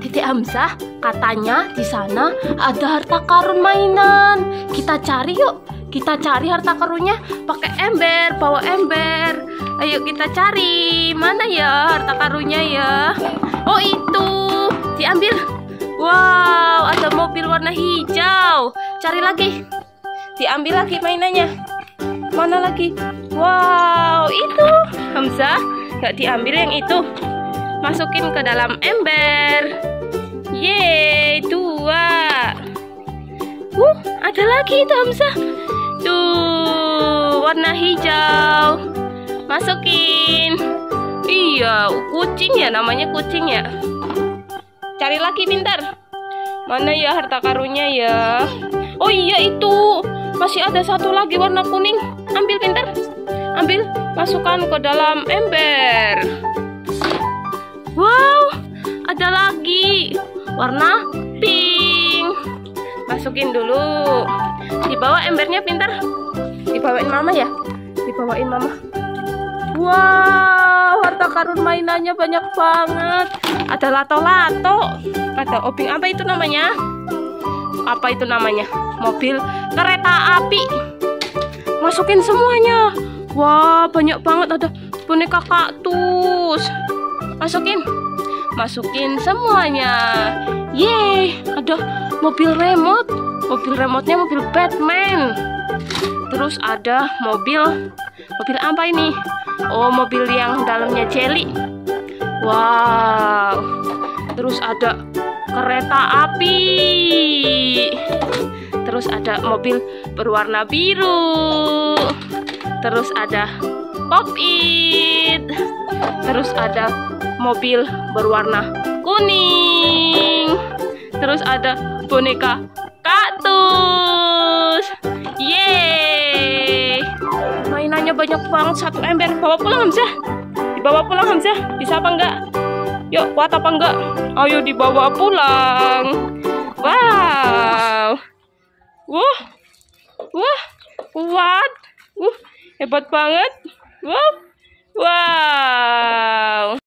Dedek Hamzah katanya di sana ada harta karun mainan. Kita cari yuk. Kita cari harta karunnya pakai ember, bawa ember. Ayo kita cari. Mana ya harta karunnya ya? Oh itu, diambil. Wow, ada mobil warna hijau. Cari lagi. Diambil lagi mainannya. Mana lagi? Wow, itu. Hamzah, nggak diambil yang itu. Masukin ke dalam ember. Yeay, 2. Ada lagi itu Hamzah. Tuh, warna hijau. Masukin. Iya, kucing ya, namanya kucing ya. Cari lagi pintar. Mana ya harta karunnya ya? Oh iya itu. Masih ada satu lagi warna kuning. Ambil pintar. Ambil, masukkan ke dalam ember. Wow, ada lagi warna pink. Masukin dulu. Dibawa embernya pintar. Dibawain mama ya. Dibawain mama. Wow, harta karun mainannya banyak banget. Ada lato-lato. Ada obeng, apa itu namanya? Apa itu namanya? Mobil kereta api. Masukin semuanya. Wah, banyak banget. Ada boneka kaktus. Masukin. Masukin semuanya. Yeay, ada mobil remote. Mobil remote-nya mobil Batman. Terus ada mobil apa ini? Oh, mobil yang dalamnya jelly. Wow. Terus ada kereta api. Terus ada mobil berwarna biru. Terus ada pop-it. Terus ada mobil berwarna kuning. Terus ada boneka kaktus. Yeay, mainannya banyak banget. Satu ember. Bawa pulang Hamzah. Dibawa pulang Hamzah. Bisa apa enggak? Yuk, kuat apa enggak? Ayo dibawa pulang. Wow. Wah, kuat. Hebat banget. Wow.